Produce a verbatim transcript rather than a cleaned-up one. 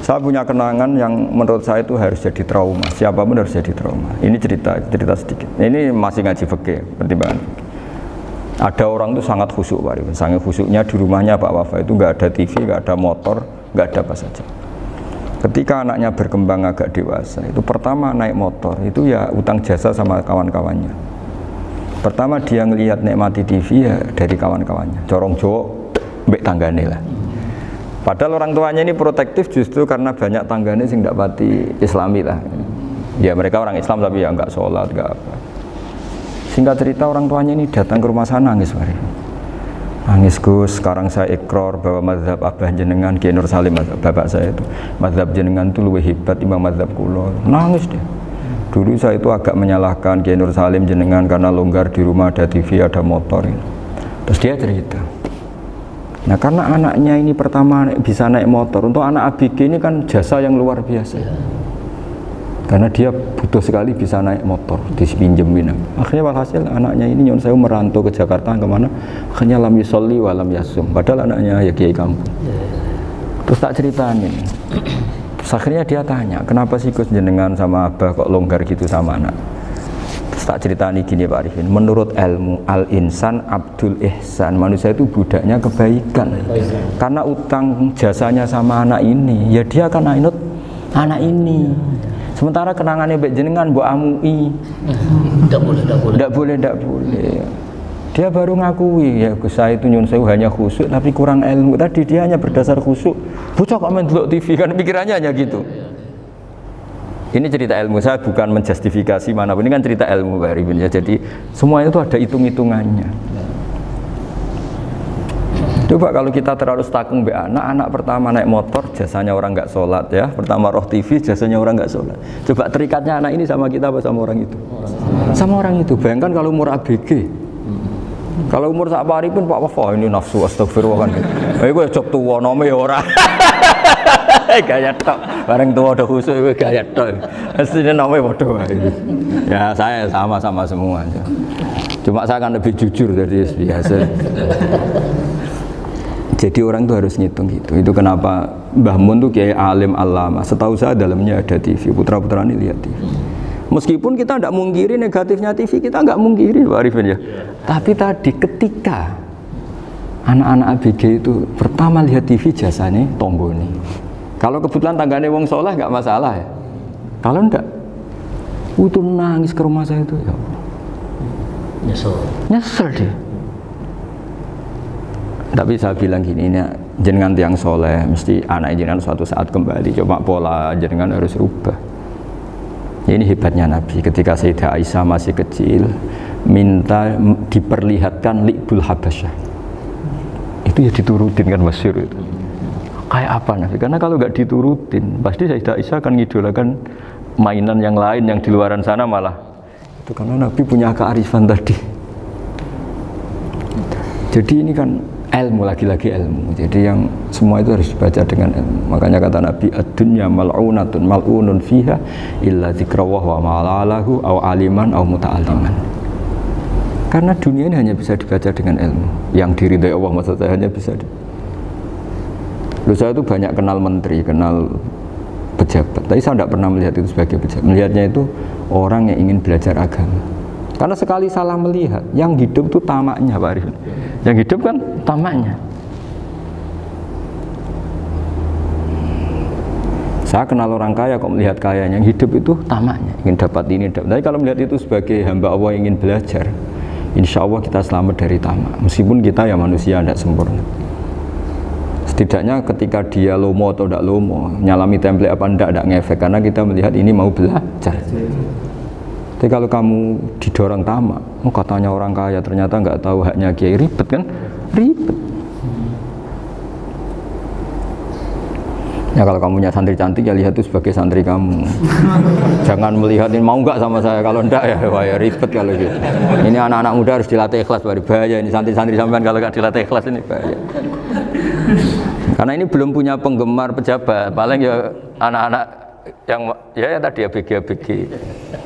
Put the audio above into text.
Saya punya kenangan yang menurut saya itu harus jadi trauma. Siapapun harus jadi trauma. Ini cerita, cerita sedikit. Ini masih ngaji fikih, pertimbangan. Ada orang itu sangat khusyuk, Pak Arifin. Sangat khusyuknya di rumahnya Pak Wafa itu nggak ada T V, nggak ada motor, nggak ada apa saja. Ketika anaknya berkembang agak dewasa, itu pertama naik motor, itu ya utang jasa sama kawan-kawannya. Pertama dia ngelihat nikmati T V ya dari kawan-kawannya. Corong Jawa, mbek tanggane lah. Padahal orang tuanya ini protektif justru karena banyak tanggane sing ndak pati Islami lah. Ya mereka orang Islam tapi ya nggak sholat, nggak apa. Singkat cerita orang tuanya ini datang ke rumah sana nangis, Pak. Nangis, Gus, sekarang saya ikrar bahwa mazhab abah jenengan Kiai Nur Salim, bapak saya itu mazhab jenengan itu lebih hebat imam mazhab kula. Nangis dia. Dulu saya itu agak menyalahkan Kiai Nur Salim jenengan karena longgar di rumah ada T V, ada motor. Terus dia cerita. Nah karena anaknya ini pertama bisa naik motor, untuk anak A B G ini kan jasa yang luar biasa. Karena dia butuh sekali bisa naik motor, dipinjemin. Akhirnya walhasil anaknya ini nyon saya merantau ke Jakarta kemana? Akhirnya lam yusolli wa lam yasum. Padahal anaknya ya kiai kampung. Terus tak ceritain ini. Terus akhirnya dia tanya, kenapa sih Gus jenengan sama abah kok longgar gitu sama anak? Terus tak ceritani gini Pak Arifin, menurut ilmu al-insan abdul ihsan, manusia itu budaknya kebaikan. Karena utang jasanya sama anak ini, ya dia akan ainut anak ini. Sementara kenangannya baik jenengan mbok amui. Tidak boleh, tidak boleh. Tidak boleh, tidak boleh. Dia baru ngakui ya Gus saya itu nyun sewu hanya khusyuk tapi kurang ilmu. Tadi dia hanya berdasar khusyuk. Bocah kok main delok T V kan pikirannya hanya gitu. Ini cerita ilmu, saya bukan menjustifikasi manapun, ini kan cerita ilmu Pak Arifin ya. Jadi semuanya itu ada hitung-hitungannya. Coba kalau kita terlalu stakung be anak, anak pertama naik motor, jasanya orang nggak sholat ya. Pertama roh T V, jasanya orang nggak sholat. Coba terikatnya anak ini sama kita apa sama orang itu? Sama orang itu. Bayangkan kalau umur A B G. Kalau umur sak Arifin Pak Wafa ini nafsu astagfirullah kan. Eh gue cok tuwa nome ya ora. Gaya tok, bareng tua udah khusus gue gaya tok. Aslinya namanya bodoh. Ya saya sama-sama semua. Cuma saya kan lebih jujur dari biasa. Jadi orang itu harus ngitung gitu. Itu kenapa Mbah Mun tuh kiai alim alama. Setahu saya dalamnya ada T V. Putra-putra ini lihat T V. Meskipun kita tidak mungkiri negatifnya T V, kita nggak mungkiri Pak Arifin ya. Tapi tadi ketika anak-anak A B G itu pertama lihat T V jasanya tonggoni. Kalau kebetulan tanggane wong soleh nggak masalah ya. Kalau enggak, itu nangis ke rumah saya itu ya. Nyesel. Nyesel deh. Tapi saya bilang gini, ini jenengan tiang soleh, mesti anak jenengan suatu saat kembali. Coba pola jenengan harus rubah. Ini hebatnya Nabi. Ketika Sayyidah Aisyah masih kecil, minta diperlihatkan Li'bul Habasyah. Itu ya diturutin kan masyhur itu. Kayak apa Nabi? Karena kalau nggak diturutin, pasti Sayyidah Aisyah akan ngidolakan mainan yang lain yang di luaran sana malah. Itu karena Nabi punya kearifan tadi. Jadi ini kan ilmu, lagi-lagi ilmu. Jadi yang semua itu harus dibaca dengan ilmu. Makanya kata Nabi, ad-dunya mal'unatun mal'unun fiha illa dzikrawah wa ma'alahu aw aliman aw muta'aliman. Karena dunia ini hanya bisa dibaca dengan ilmu. Yang diridai Allah maksud saya hanya bisa di... Loh, saya itu banyak kenal menteri, kenal pejabat. Tapi saya tidak pernah melihat itu sebagai pejabat. Melihatnya itu orang yang ingin belajar agama. Karena sekali salah melihat, yang hidup itu tamaknya Pak Arifin. Yang hidup kan tamaknya. Saya kenal orang kaya kok melihat kayanya, yang hidup itu tamaknya, ingin dapat ini, dapat. Tapi kalau melihat itu sebagai hamba Allah yang ingin belajar, insya Allah kita selamat dari tamak. Meskipun kita ya manusia tidak sempurna. Setidaknya ketika dia lomo atau tidak lomo, nyalami template apa tidak, tidak ngefek, karena kita melihat ini mau belajar. Tapi kalau kamu didorong tamak, oh katanya orang kaya ternyata nggak tahu haknya kiai, ribet kan? Ribet. Ya kalau kamu punya santri cantik ya lihat itu sebagai santri kamu. Jangan melihat ini mau nggak sama saya, kalau enggak ya wah ya ribet kalau gitu. Ini anak-anak muda harus dilatih ikhlas, baru bahaya ini santri-santri sampean kalau nggak dilatih ikhlas ini bahaya. Karena ini belum punya penggemar pejabat, paling ya anak-anak yang ya, ya tadi A B G A B G.